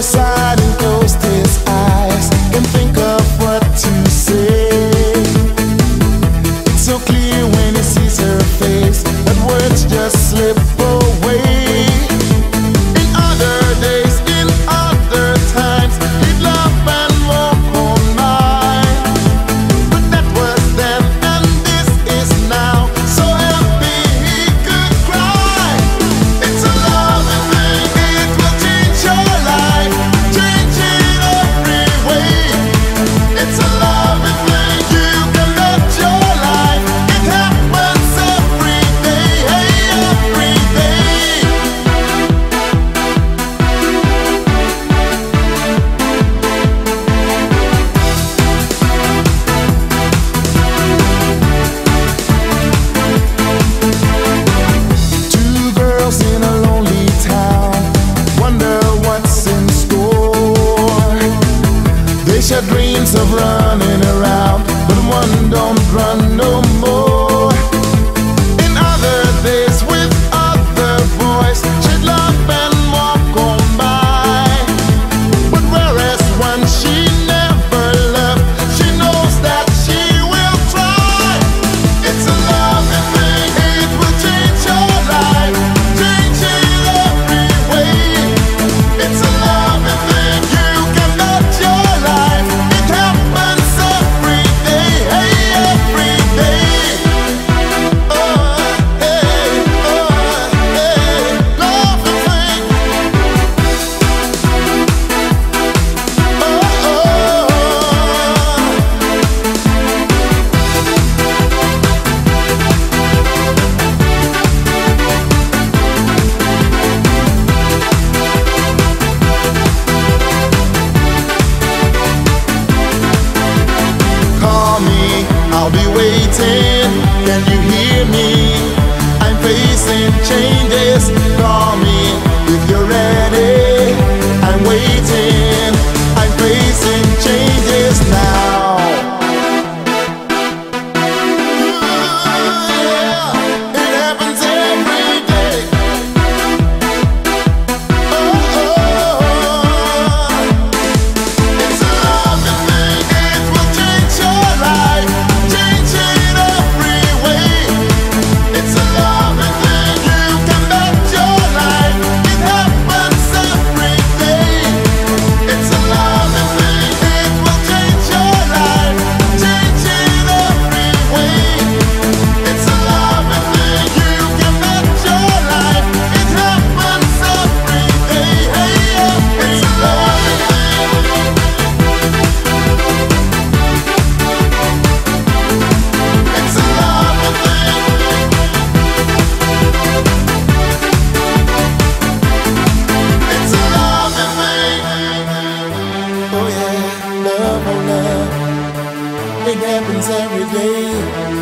aside and closed his eyes, can think of what to say. It's so clear when he sees her face that words just slip away. In other days, in other times, he'd laugh and walk on by. But that was then and this is now, so happy he could cry. It's a loving thing, it will change your life, change it every way. It's a loving thing, you can bet your life, it happens every day, every day. Two girls in a lonely town wonder what's in store. They share dreams of running around, but one don't run no more. In other days with other boys, she'd laugh and walk on by. But whereas one she never loved, she knows that she will try. It's a loving thing, it will change your life, change it every way. It's a loving thing, you can bet your life, it happens every day, every day. Oh, hey, loving thing. Call me, I'll be waiting. Can you hear me? I'm facing changes. Call me if you're ready. I'm waiting. I'm facing changes now. Yeah, it happens every day. It's a loving thing, it will change your life, change it every way. It's a loving thing, you can bet your life, it happens every day. It's a loving thing, it will change your life, change it every way. It's a loving thing, you can bet your life, it happens every day. It's a loving thing. It's a loving thing. It's a loving thing. Oh yeah, love, oh love. It happens every day.